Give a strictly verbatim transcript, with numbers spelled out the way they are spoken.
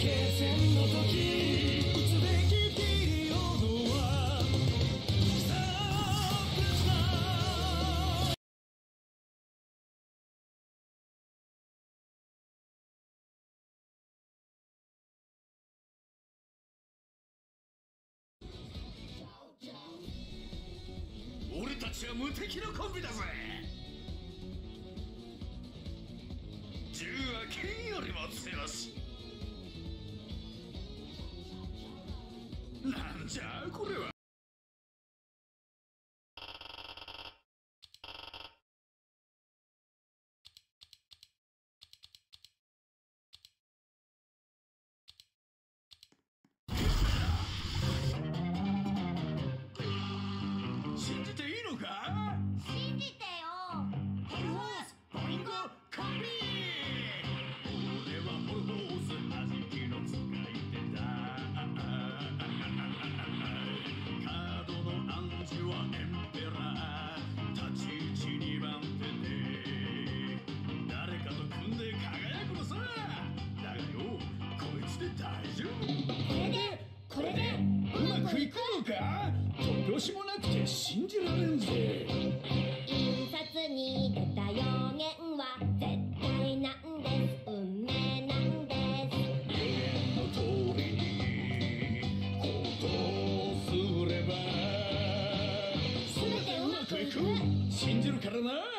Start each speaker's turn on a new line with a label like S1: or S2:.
S1: 戦の時打つべきピリオドはストップナウ。俺たちは無敵のコンビだぜ。銃は剣よりも強し。なんじゃこれは。信じていいのか。
S2: 信じてよ。
S1: ホルホースポイントコンビ。俺はホルホース弾きの使い手だ。カードの暗示はエンペラー。立ち位置にばん手で誰かと組んで輝くのさ。だがよ、こいつで大丈夫。
S2: これでこれで
S1: うまくいくのか。突拍子もなくて信じられんぜ。
S2: 印刷に出た予言は絶対なんです。運命なんです。
S1: 予言の通りに行動すれば全てうまくいく。信じるからな。